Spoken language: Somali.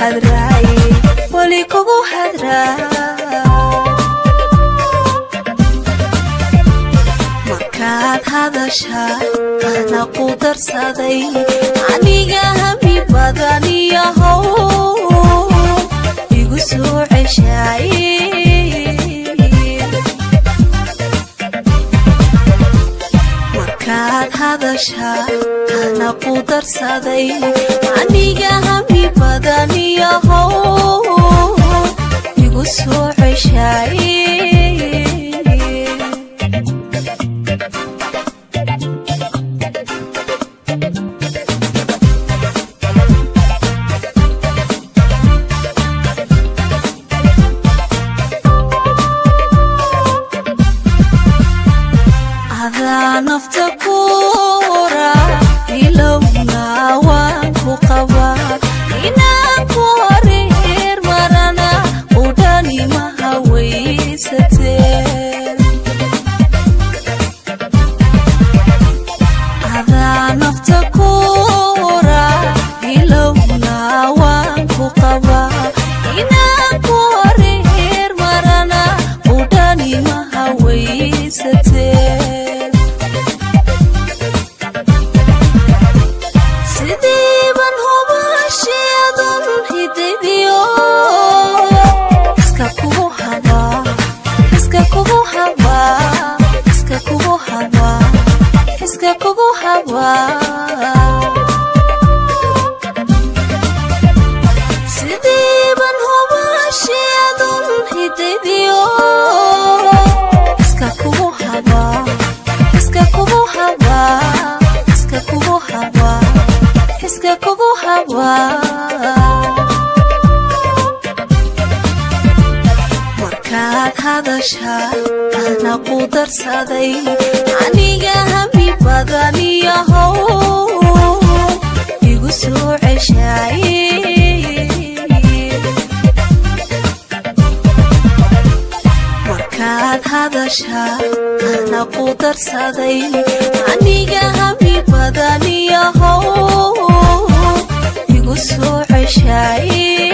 hadray wali kugu hadraa markaad hadasha ana ku darsaday aniga hami badan yahow igu soo ceshay markaad hadasha ana ku darsaday aniga hami badan yahow igu soo ceshay naftakura ilowna waan ku qabaa inaan ku horeer marana udhani ma hawaysatee adaa naftakura ilowna waan ku qabaa inaan ku horeer marana udhani ma hawaysatee sidiiban hubashiyadun hidaydiyo iska kugu habaa iska kugu habaa iska kugu habaa iska kugu habaa markaad hadasha ana ku darsaday aniga hami badan yahow igu soo ceshay markaad hadasha ana ku darsaday aniga hami badan yahow igu soo ceshay